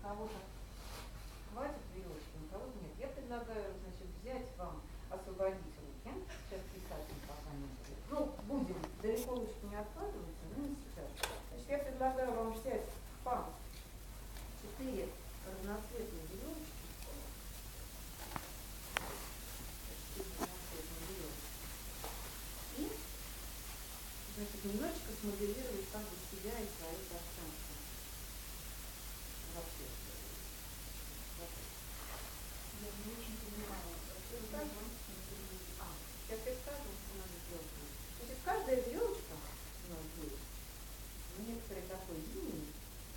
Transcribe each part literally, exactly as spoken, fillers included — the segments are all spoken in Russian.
кого-то хватит веревочки, на кого-то нет. Я предлагаю, значит, взять вам, освободить руки. Сейчас писать пока не будет. Ну, будем. Далеко ручки не откладываются, но не сейчас. Значит, я предлагаю вам взять по четыре разноцветные веревочки. И, значит, немножечко смоделировать как бы себя и свое пространство. Вообще. Я не очень понимаю. А, сейчас я скажу, что надо сделать. Значит, каждая веревочка у нас будет в некоторой такой линии,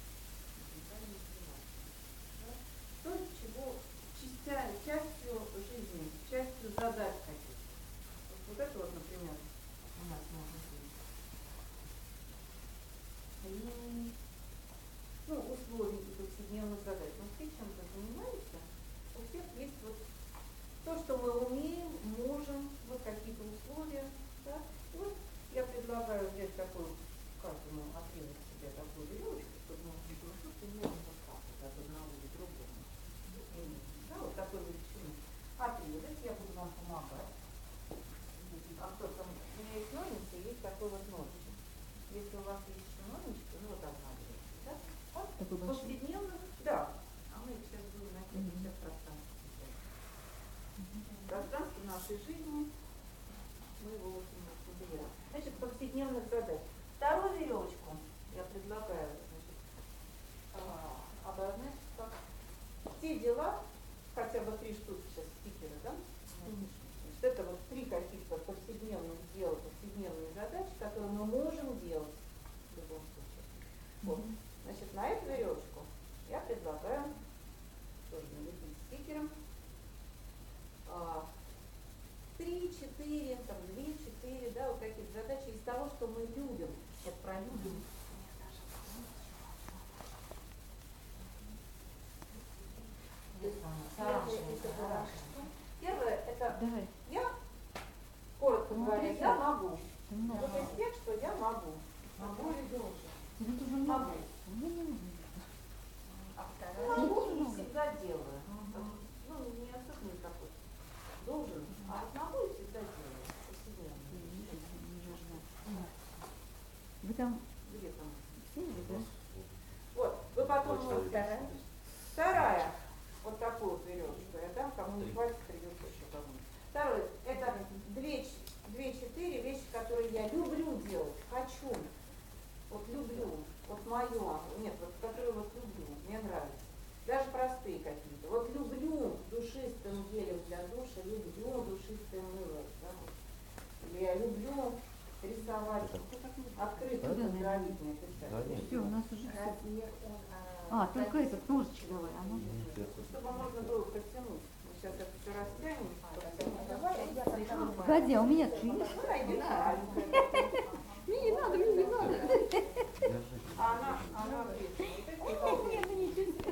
то, чего частя, частью жизни, частью задач каких-то. Вот, вот это вот, например, у нас может быть. И, ну, условий и повседневных задач. Мы все чем-то занимаемся. У всех есть вот то, что мы умеем, можем, вот какие-то условия. Да? И вот я предлагаю взять такую, каждому отрезать себе такую веревочку, чтобы мы не было, что можно подкапывать от одного до другого. Да, вот такой величины. Отрезать, я буду вам помогать. А кто там, у меня есть ножницы, есть такой вот ножичек. Если у вас есть еще ножнички, ну вот одна веревочка, да? Вот повседневных, да. А мы сейчас будем накидывать mm-hmm. в пространство. Mm-hmm. Пространство нашей жизни, мы его вот моделируем. Значит, повседневных задач. Вторую веревочку я предлагаю, значит, обозначить как те дела, хотя бы три штуки сейчас стикеры, да? Значит, это вот три каких-то повседневных дел, повседневные задачи, которые мы можем делать в любом случае. Вот. Значит, на эту веревочку я предлагаю тоже налепить стикером три-четыре, там две-четыре, да, вот какие-то задачи из того, что мы любим. Это про любим. Первое, это Давай. я, коротко ну, говоря, я могу. Ну, вот из тех, что я могу. Могу или должен? Могу. А вторая? Могу и всегда делаю. Ну, не особенно никакой. Должен, а могу и всегда делаю. Вы там? Где там? Все, да? Вот, вы потом вторая. Вторая. Вот такую вот веревочку я дам, кому не хватит, придется еще кому-нибудь. Второе, это две-четыре вещи, которые я люблю делать, хочу. Вот люблю, вот мое, нет, вот которые вот люблю, мне нравится. Даже простые какие-то. Вот люблю душистым гелем для душа, люблю душистое мыло. Да? Или я люблю рисовать открытые поздравительные писать. Все, у нас уже все. А, только этот ножичек давай. А ну. Чтобы можно было протянуть. Мы сейчас это все растянем. Погоди, а у меня-то есть?